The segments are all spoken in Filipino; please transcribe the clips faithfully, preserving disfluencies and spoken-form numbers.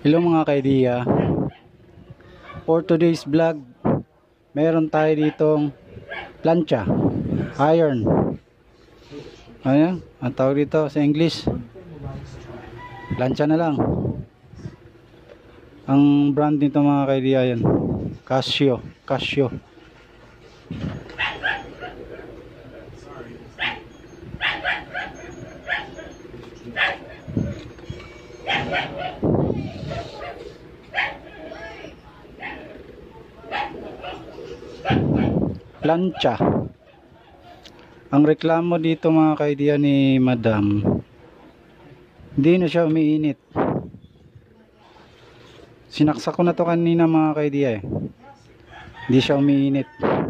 Hello mga kaidiya, for today's vlog meron tayo ditong plancha, iron. Ano yan? Ang tawag dito sa English, plancha na lang. Ang brand nito mga kaidiya yan, Casio. Casio plancha. Ang reklamo dito mga kaidiya ni madam, hindi na siya umiinit. Sinaksak ko na to kanina mga kaidiya eh, hindi siya umiinit.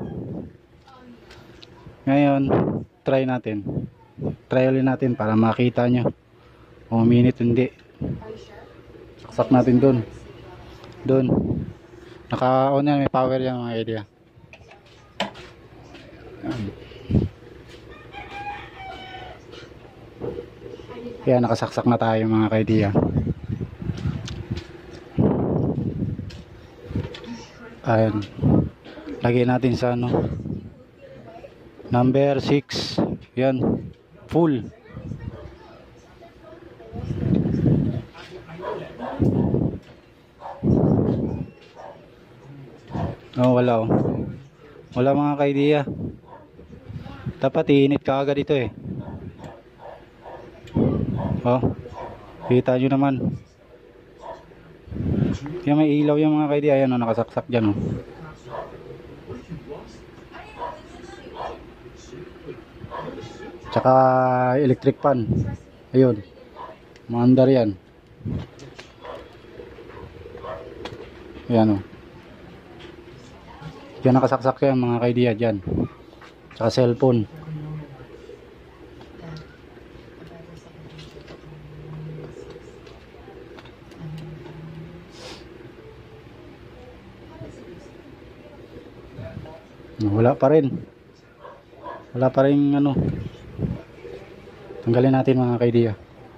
Ngayon try natin, try ulit natin para makita nyo kung umiinit hindi. Saksak natin dun dun naka-on yan, may power yan mga kaidiya. Kaya nakasaksak na tayo mga kaidiya. Ayan, lagyan natin sa ano, number six. Yan, full. Oh, wala oh. Wala mga kaidiya. Dapat iinit ka agad ito eh. Oh, kita nyo naman. Kaya may ilaw yung mga kaidiya. Ayan o, nakasaksak dyan o. Tsaka electric fan. Ayun, maandar yan. Ayan o. Diyan nakasaksak yan mga kaidiya dyan. Tsaka cellphone. Wala pa rin. Wala pa rin ano. Tanggalin natin mga kaidiya.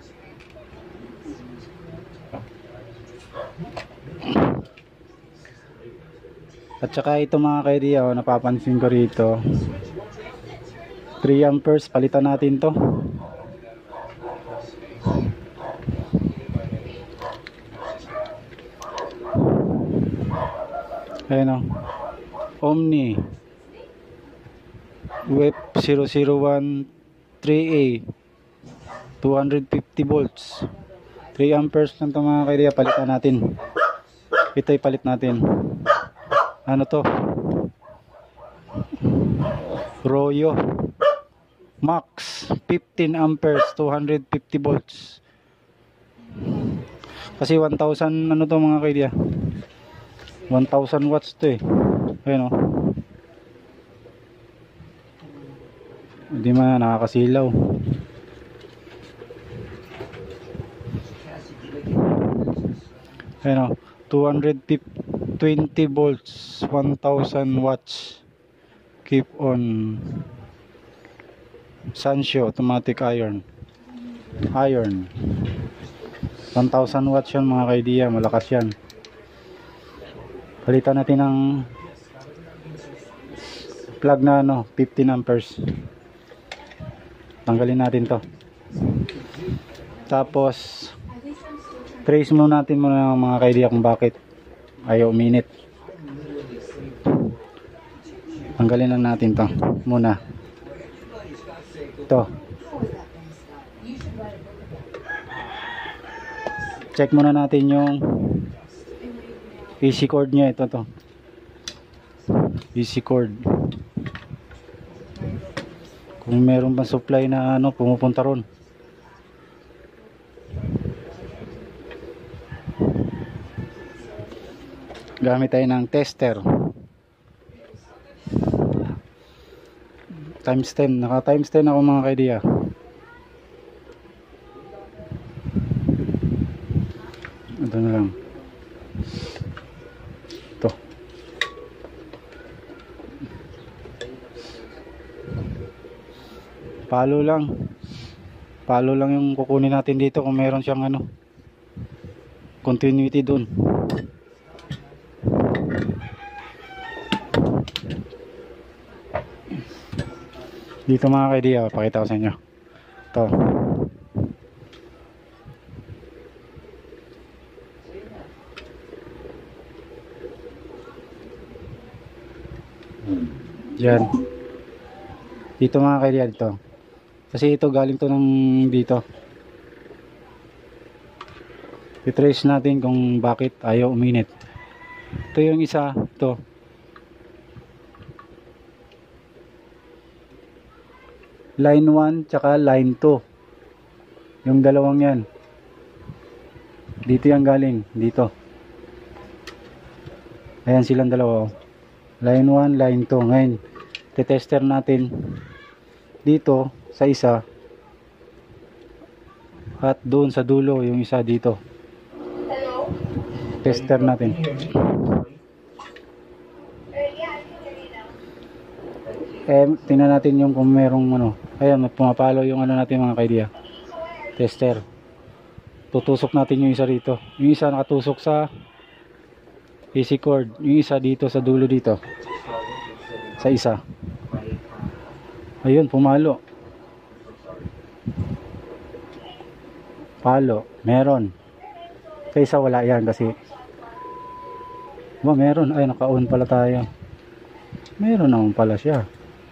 At saka ito mga kaidiya, oh, napapansin ko rito, three amperes, palitan natin to. Ayan o, Omni W E P zero zero one three A, two hundred fifty volts, three amperes lang to mga kaidiya. Palitan natin. Ito ipalit natin. Ano to? Royo Max fifteen amperes, two hundred fifty volts. Kasi one thousand ano to mga kaidiya, one thousand watts to eh. Ayun o, hindi man nakakasilaw. Ayun o, two hundred twenty volts, one thousand watts. Keep on. Sanshio automatic iron. Iron one thousand watts yan mga kaidiya, malakas yan. Palitan natin ng plug na ano, fifteen amperes. Tanggalin natin to. Tapos trace muna natin muna mga kaidiya kung bakit ayaw uminit. Tanggalin lang natin to muna. Ito, check muna natin yung A C cord nya. Ito to, A C cord, kung meron bang supply na ano pumupunta ron. Gamit tayo ng tester times ten. Naka times ten ako mga kaidiya. Ito na lang. Ito. Palo lang. Palo lang yung kukunin natin dito kung meron siyang ano. continuity dun. Dito mga kaidiya, pakita ko sa inyo ito. Yan. Dito mga kaidiya, dito. Kasi ito galing to ng dito. I-trace natin kung bakit ayaw uminit. Ito yung isa, ito. Line one tsaka line two. Yung dalawang yan. Dito yung galing, dito. Ayan silang dalawa. Line one, line two. Ngayon, titester natin dito sa isa at doon sa dulo yung isa dito. Tester natin. Eh, tingnan natin yung kung merong ano. Ayan, pumapalo yung ano natin mga kaidiya. Tester. Tutusok natin yung isa rito. Yung isa nakatusok sa A C cord. Yung isa dito sa dulo dito. Sa isa. Ayun, pumalo. Palo. Meron. Kaysa wala yan kasi. Ba, meron. Ay, naka-on pala tayo. Meron naman pala siya.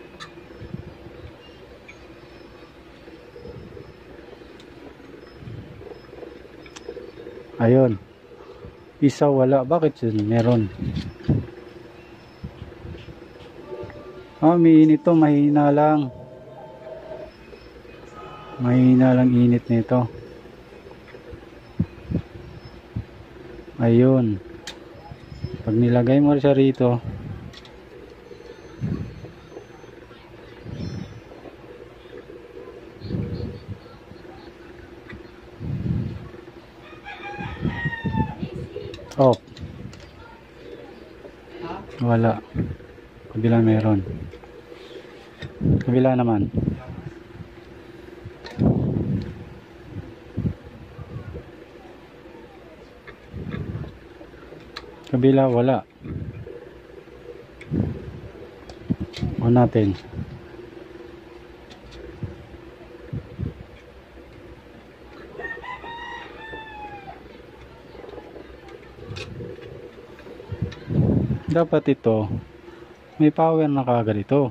Ayun. Isa wala. Bakit yun? Meron. Ah, may init to. Mahina lang. Mahina lang init nito. Ayun. Pag nilagay mo siya rito, off. Wala. Kabila meron. Kabila naman. Kabila wala. O natin. Dapat ito may power na kagad ito.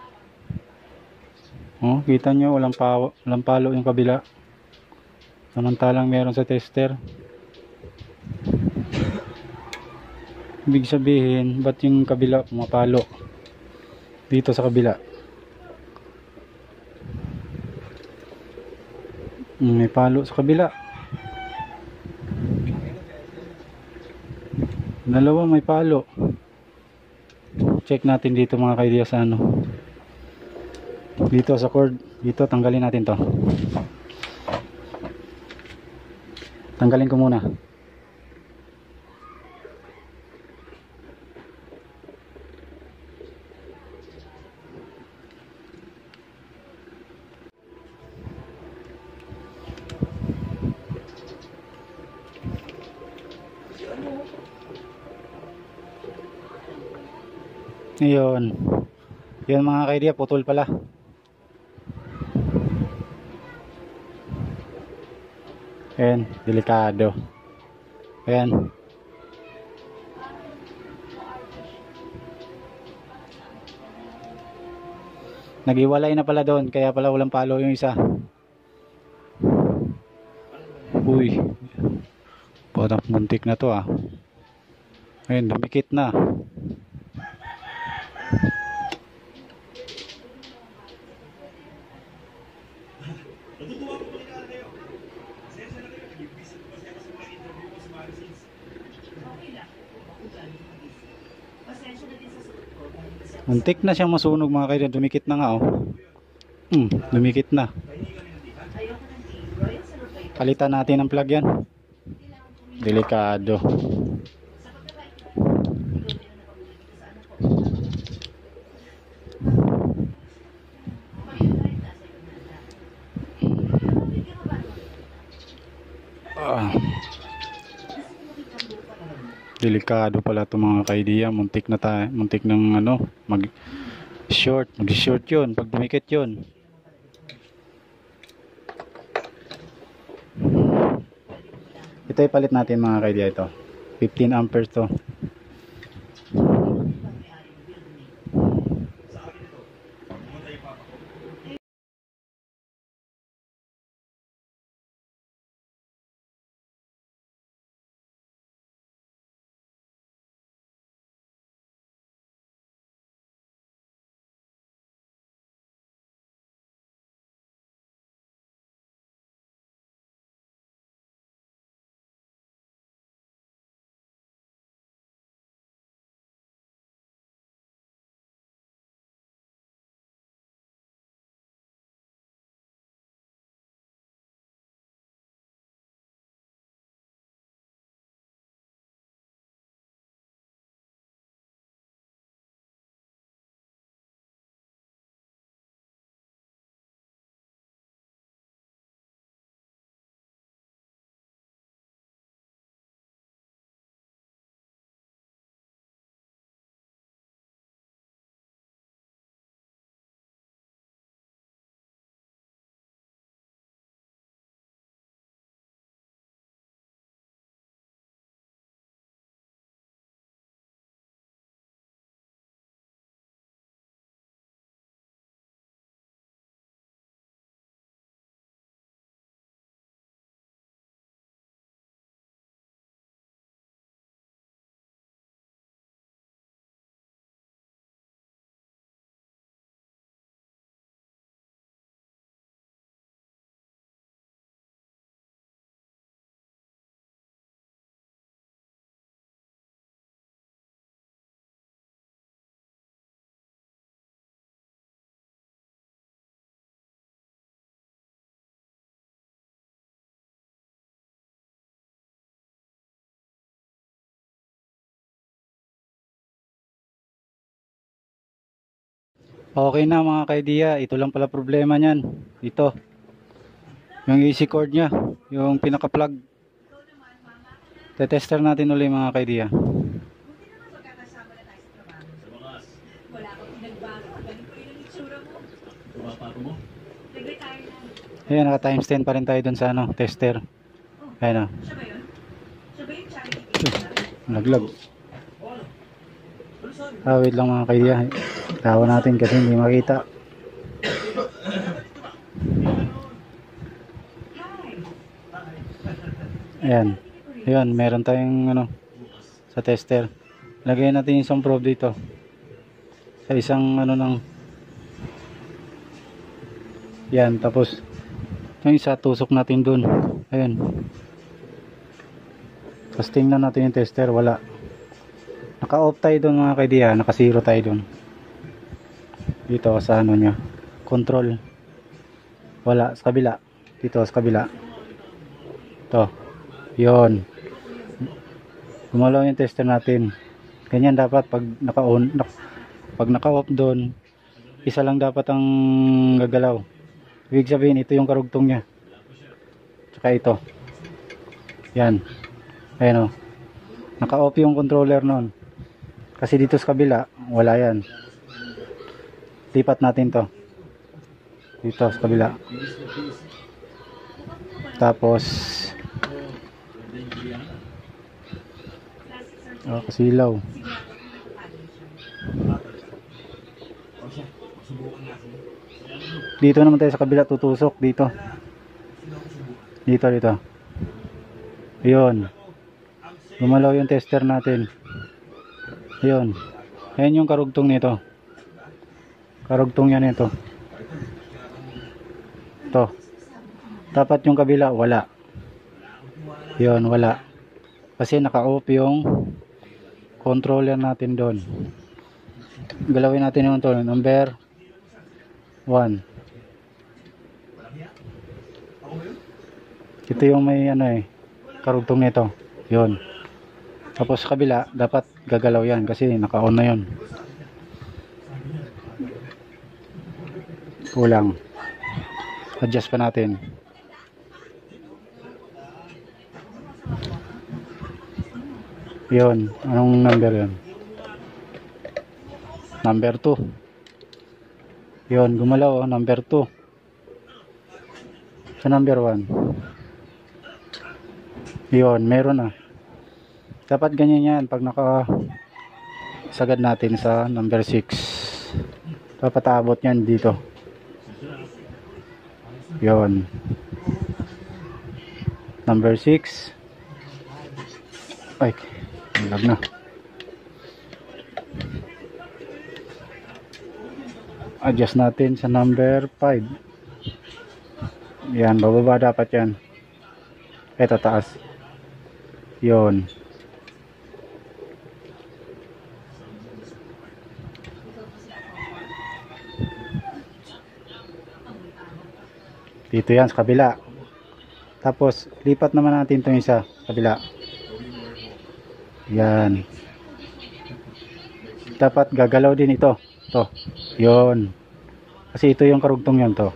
Oh, kita nyo walang, pa walang palo yung kabila. Samantalang meron sa tester. Ibig sabihin, ba't yung kabila pumapalo? Dito sa kabila. May palo sa kabila. Dalawa may palo. Check natin dito mga kaidiya sa ano. Dito sa cord. Dito tanggalin natin to. Tanggalin ko muna. Ayun. Yun mga kaidiya, putol pala. Ayan, delikado. Ayan. Naghiwalay na pala doon, kaya pala walang palo yung isa. Uy. Parang muntik na to ah. Ayan, dumikit na. Muntik na siyang masunog mga kaibigan. Dumikit na nga oh. Hmm, dumikit na. Palitan natin ang plug yan. Delikado. Ah. Delikado pala ito mga kaidiya. Muntik na tayo. Muntik ng ano. Mag short. Mag short yun. Pag dumikit yun. Ito ipalit natin mga kaidiya ito. fifteen amperes to. Okay na mga kaidiya, ito lang pala problema niyan. Ito, yung A C cord nya, yung pinaka-plug. Te-tester natin ulit mga kaidiya. Ayan, naka times ten pa rin tayo dun sa ano, tester. Ayan o. Naglag. Ah, wait lang mga kaidiya. Tawa natin kasi hindi makita. Ayan. Ayan, meron tayong ano sa tester. Lagyan natin yung isang probe dito. Sa isang ano ng yan, tapos yung isa tusok natin dun. Ayan. Tapos tingnan natin yung tester, wala. Naka-off tayo dun mga kaidiya, naka-zero tayo dun. Dito sa ano nya, control. Wala, sa kabila. Dito sa kabila. Ito. Yun. Gumalaw yung tester natin. Ganyan dapat pag naka-on, pag naka-off doon, isa lang dapat ang gagalaw. Ibig sabihin, ito yung karugtong nya. Tsaka ito. Yan. Ayan o. Naka-off yung controller nun. Kasi dito sa kabila, wala yan. Lipat natin to. Dito sa kabila. Tapos oh, kasilaw. Dito naman tayo sa kabila, tutusok dito. Dito, dito. Ayun. Gumalaw yung tester natin. Ayun. Ayan yung karugtong nito. Karugtong yan ito. Ito. Dapat yung kabila, wala. Ayun, wala. Kasi naka-off yung controller natin doon. Galawin natin yung ito. Number one. Ito yung may ano eh, karugtong nito. Yun. Tapos sa kabila, dapat gagalaw yan kasi naka-on na yun. Kulang. Adjust pa natin. Yun, anong number yun? Number two. Yun, gumalaw, oh, number two. Sa number one. Yun, meron na. Dapat ganyan yan pag naka sagad natin sa number six. Dapat aabot yan dito. Yun. Number six. Ay, lag na. Adjust natin sa number five. Yan, bababa dapat yan. Ito taas. Yun. Dito yan sa kabila. Tapos lipat naman natin itong isa kabila. Yan. Dapat gagalaw din ito. To. Yun. Kasi ito yung karugtong yan to.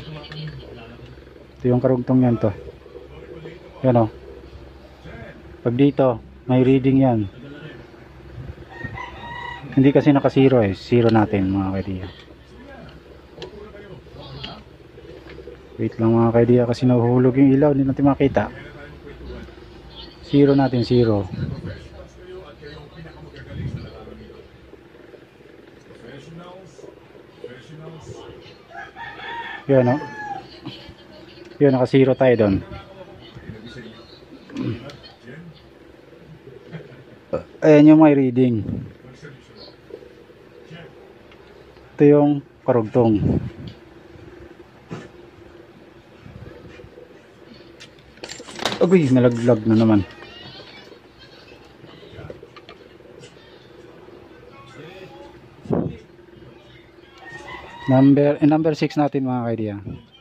Ito yung karugtong yan to. Yan o. Pag dito, may reading yan. Hindi kasi naka zero eh. Zero natin mga kaibigan. Wait lang mga kaibigan kasi nahuhulog yung ilaw. Hindi natin makita. Zero natin, zero. Yun o. Yun, naka zero tayo doon. Ayan yung may reading. Ito yung karugtong. Agoy, nalaglag na naman. Number, eh, number six natin mga kaidiya.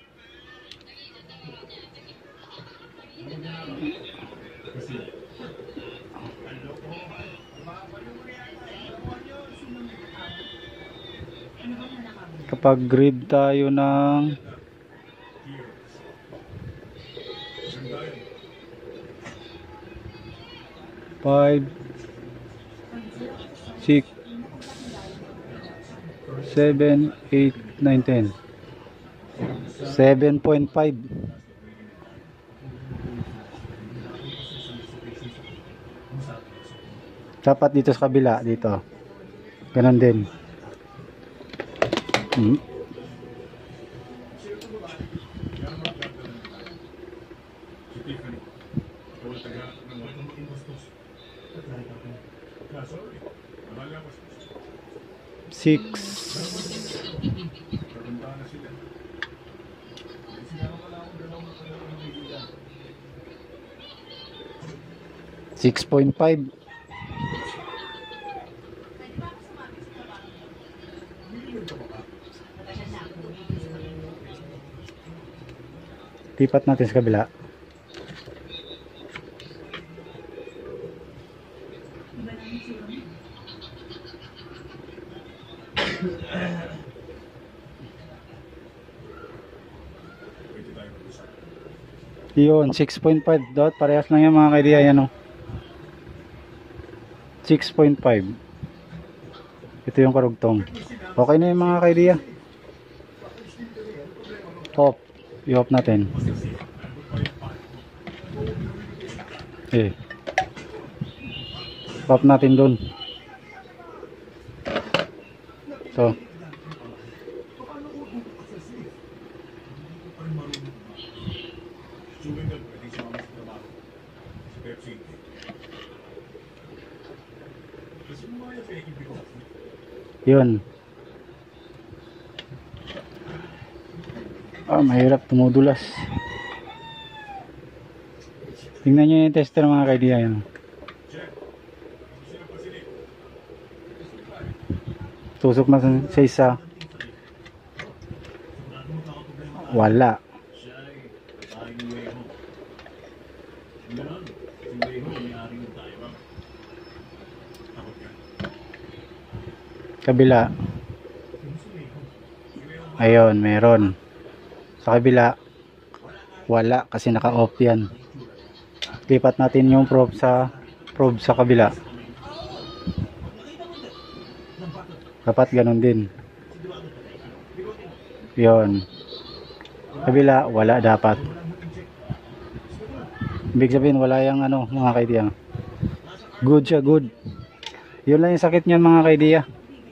Kapag grid tayo ng five, six, seven, eight, nine, ten. seven point five. Dapat dito sa kabila, dito. Ganon din. Hmm. Six. Six point five. Lipat natin sa kabila. Yun, six point five dot. Parehas lang yan mga kaidiya. Yan o. six point five. Ito yung karugtong. Okay na yung mga kaidiya. Off. I-off natin. Eh. Off natin dun. So. Yun. Ah, mahirap tumudulas. Tingnan nyo yung tester mga kaibigan. Tusok na sa isa. Wala. Kabila. Ayun, meron. Sa kabila, wala kasi naka-off yan. Lipat natin yung probe sa probe sa kabila. Dapat ganun din. Yun. Kabila, wala dapat. Ibig sabihin, wala yung ano, mga kaidiya. Good siya, good. Yun lang yung sakit niyan, mga kaidiya.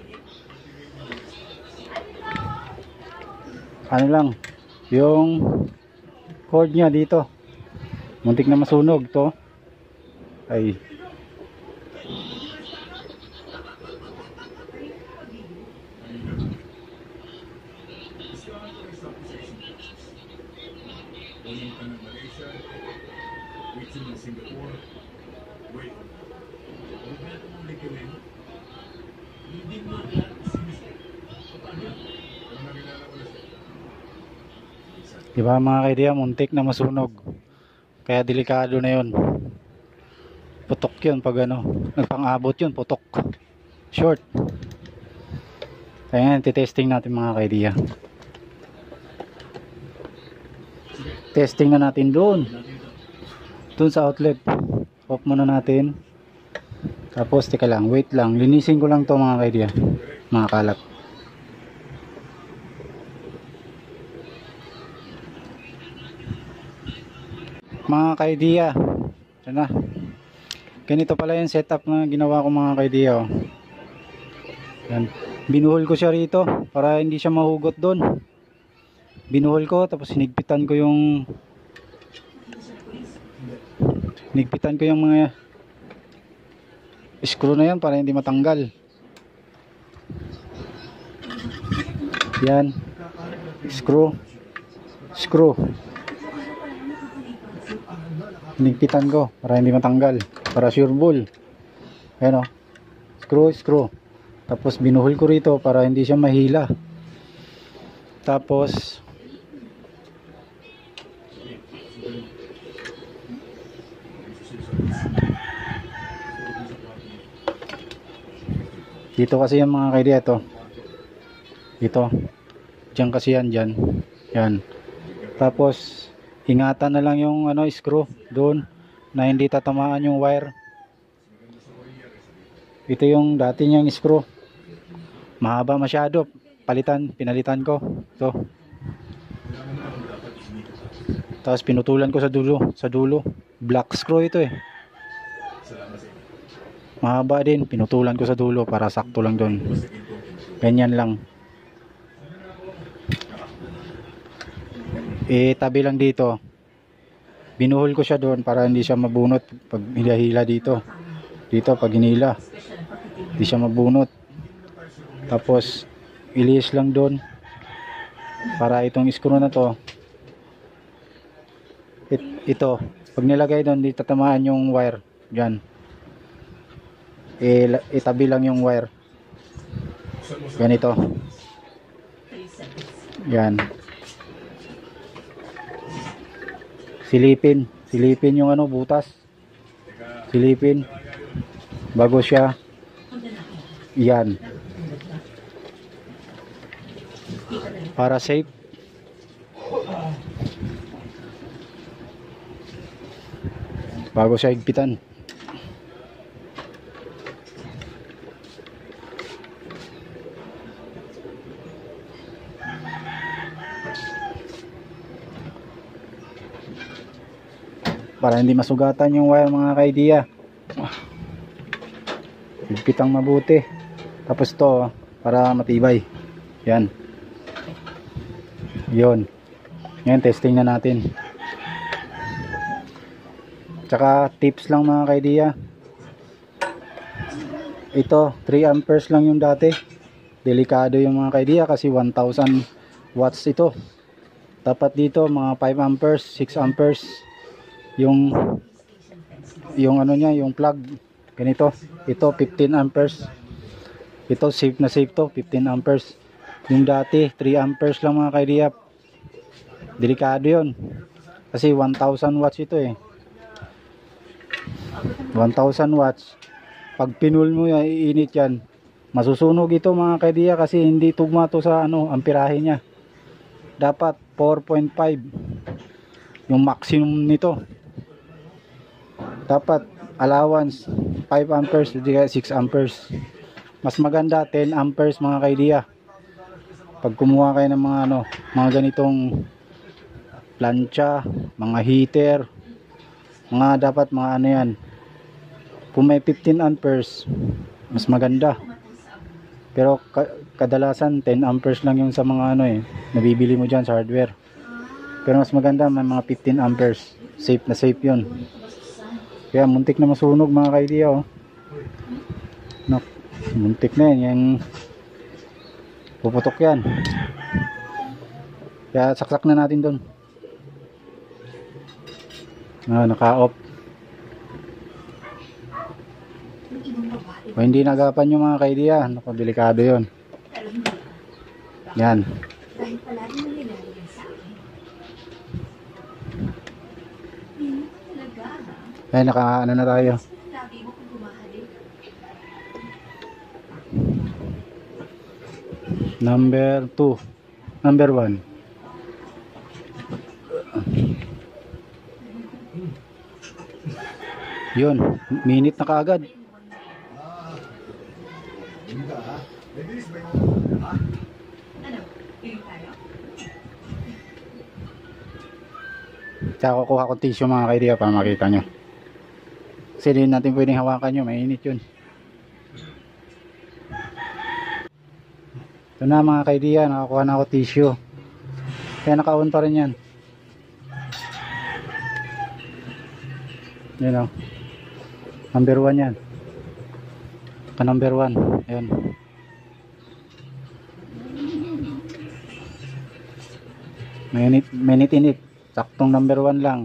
Ano lang, yung cord niya dito. Muntik na masunog to. Ay. Diba mga kaidiya, muntik na masunog. Kaya delikado na yun. Putok yun pag ano, nagpang-abot yun, putok. Short. Kaya nga, titesting natin mga kaidiya. Testing na natin doon. Doon sa outlet. Off muna natin. Tapos, teka lang, wait lang. Linisin ko lang to mga kaidiya. Mga kalat. Mga kaidiya, yan na. Ganito pala yung setup na ginawa ko mga kaidiya. Oh. Yan. Binuhol ko siya rito para hindi siya mahugot doon. Binuhol ko tapos hinigpitan ko yung hinigpitan ko yung mga screw na yan para hindi matanggal. Yan. Screw. Screw. Hinigpitan ko para hindi matanggal, para sure ball. Ayan o, screw, screw. Tapos binuhol ko rito para hindi siya mahila. Tapos dito kasi yung mga kaidiya, ito dito, dyan kasi yan, dyan yan. Tapos ingatan na lang yung ano, screw doon na hindi tatamaan yung wire. Ito yung dati niyang screw, mahaba masyado, palitan, pinalitan ko ito. Tapos pinutulan ko sa dulo, sa dulo black screw ito eh, mahaba din, pinutulan ko sa dulo para sakto lang doon. Ganyan lang. Eh tabi lang dito, binuhol ko siya doon para hindi siya mabunot pag hinihila dito. Dito pag hinila hindi siya mabunot. Tapos ilihis lang doon para itong screw na to, it, ito pag nilagay doon hindi tatamaan yung wire dyan. E, itabi lang yung wire ganito. Yan. Silipin, silipin yung ano, butas. Silipin bago siya. Yan. Para safe. Bago siya higpitan. Para hindi masugatan yung wire mga kaidiya. Higpitang mabuti. Tapos to para matibay. Yan. Yon. Ngayon testing na natin. Tsaka tips lang mga kaidiya. Ito three amperes lang yung dati. Delikado yung mga kaidiya kasi one thousand watts ito. Dapat dito mga five amperes, six amperes yung yung ano niya, yung plug ganito. Ito fifteen amperes. Ito safe na safe to, fifteen amperes. Yung dati three amperes lang mga kaidiya. Delikado yun kasi one thousand watts ito eh. One thousand watts pag pinul mo yan, iinit yan, masusunog ito mga kaidiya kasi hindi tugma to sa ano, amperahe nya. Dapat four point five yung maximum nito. Dapat allowance five amperes hindi kaya six amperes. Mas maganda ten amperes mga kaidiya. Pag kumuha kayo ng mga ano, mga ganitong plancha, mga heater, mga dapat mga ano yan. Kung may fifteen amperes, mas maganda. Pero ka kadalasan ten amperes lang yung sa mga ano eh, nabibili mo dyan sa hardware. Pero mas maganda may mga fifteen amperes. Safe na safe yun. Kaya muntik na masunog mga kaidiya oh. Nak, muntik na yan. Yung puputok yan. Kaya saksak na natin doon. Ah, naka-off. O hindi nagapan yung mga kaidiya, naku, delikado yun. Yan. Ay, naka ano na tayo. Number two. Number one. Yun, minute na kaagad. Tsaka kukuha ko tissue mga kaidiya para makita nyo. Kasi din natin pwedeng hawakan nyo, mainit yun. Ito na mga kaidiya, nakakuha na ako tissue. Kaya naka-on pa rin yan. Yan o. Number one yan. Pa number one. Ayan. Minute, minute init. Saktong number one lang.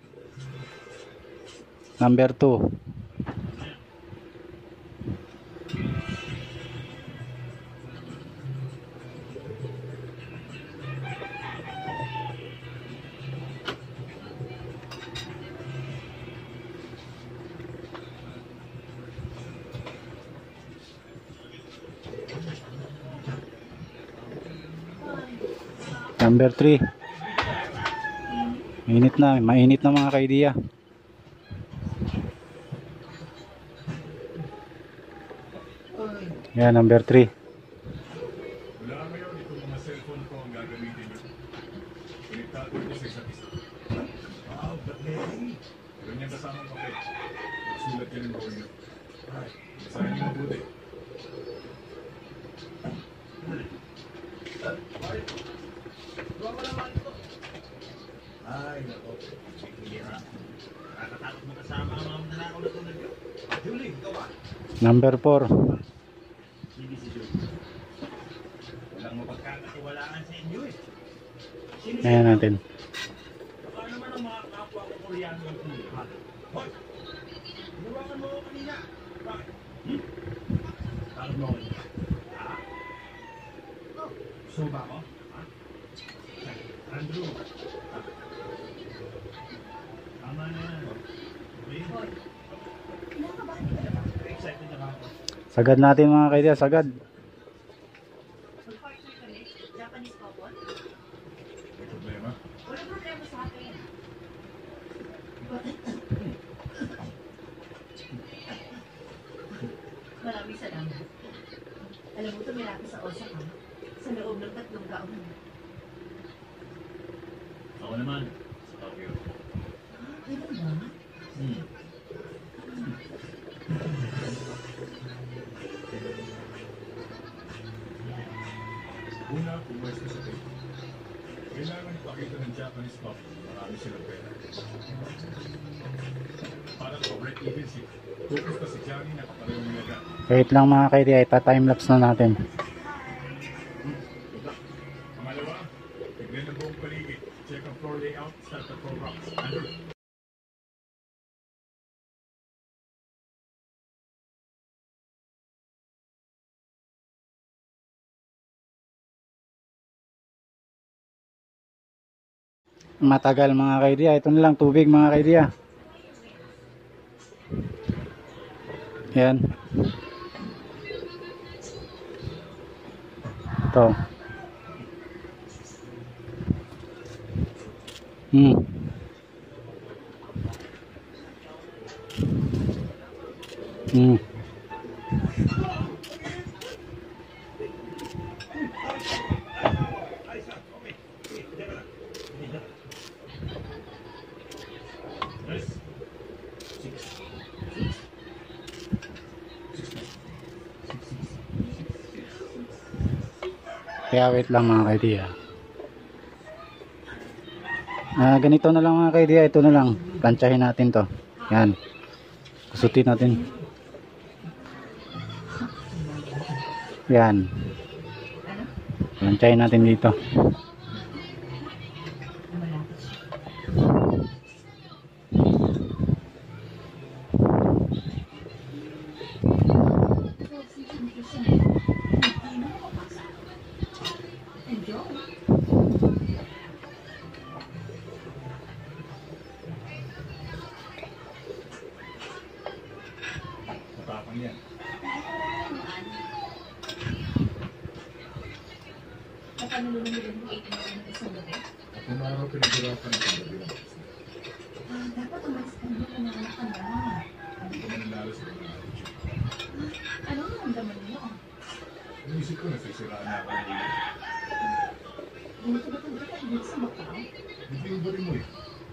Number two. Number three. Mainit na, mainit na mga kaidiya. Yan, number three. Wala ngayon itong mga cellphone ko ang gagamitin nyo. Konektado nyo sa isa't isa. Wow, but Larry. Ganyan kasamang papel. Sulat yan ang bawal nyo. Ay, basahin nyo mabuti. Ay, nako. Hindi na. Nakakatakot mo kasama ang mga mananakaw na tulad nyo. Julie, ikaw ba? Number four. Hindi si Julie. Walang mapagkakatiwalaan sa inyo eh. Sino siya? Ayan natin. Baka naman ang mga kapwa ko Koreano ang kumuha. Hoy! Buwakan mo ako kanina. Bakit? Hmm? Bakit mo ako kanina? Ha? Oh, so ba ako? Ha? Andrew. Ha? Tama na yan. Okay? Hoy! Kinakabahan ka na ba? Excited na ba ako? Sagad natin mga kaidiya, sagad. Mag-partner kami, Japanese couple. May problema? Walang problema sa akin. Maraming salamat. Alam mo, tumilapit sa Osaka sa loob ng tatlong taon. Ako naman. Sa Tokyo. Ano ba? Hmm. Una, pumwesto sa tayo. Kailangan ipakita ng Japanese couple. Marami silang pera. Para correct even si focus pa si Johnny na kaparehong nila. Wait lang mga kaidiya, ita-timelapse na natin. Pangalawa, tignan ang buong paligid. Check ang floor layout, start the floor rocks. Andrew. Matagal mga kaidiya, ito na lang tubig mga kaidiya. Yan. Ito. Hmm. Hmm. Kaya wait lang mga kaidiya. Ah, ganito na lang mga kaidiya, ito na lang. Planchahin natin to. Yan. Kusutin natin. Yan. Planchahin natin dito. Matapang yan. Napanulungan mo eight na ng isang gabi? At nung araw pinaghirapan ng paggabi ng Ah, dapat umalis ka na ng anak ka na. hindi ko mananalo sa mga attitude. Ano ang naramdaman mo? Inisip ko nasisiraan na ako ng ulo. Ganito ba talaga ka dito sa Macau? Hindi yung bari mo eh.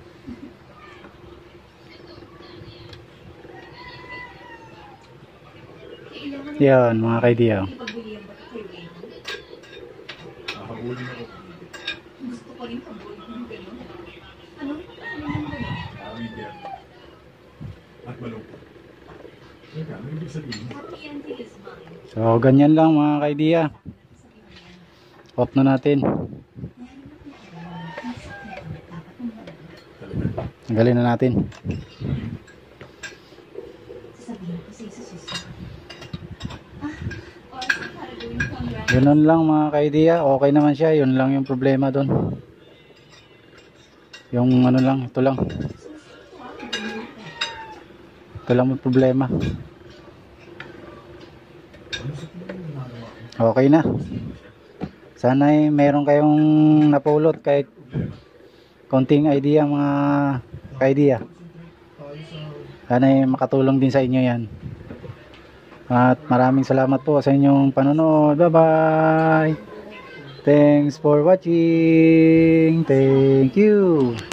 Kailangan Yan mga kaidiya. ipagbili ang bata kay Wayne. Nakabulin ako. Gusto ko rin pabulin ng gano'n. Ano ang pagkakalala ng gano'n? Awit yan. At malungkot. Teka, ano ibig sabihin? Happy ending is mine. So ganyan lang mga kaidiya. Off na natin. Talaga. Tanggalin na natin. Sasabihin ko sa isa susunod. Ah, oras na para gawin ko ang run. Ganun lang mga kaidiya. Okay naman siya. Yun lang yung problema doon. Yung ano lang. Ito lang. Ito lang yung problema. Okay na. Sana ay meron kayong napulot kahit konting idea mga ka-idea. Sana ay makatulong din sa inyo yan. At maraming salamat po sa inyong panonood. Bye bye. Thanks for watching. Thank you.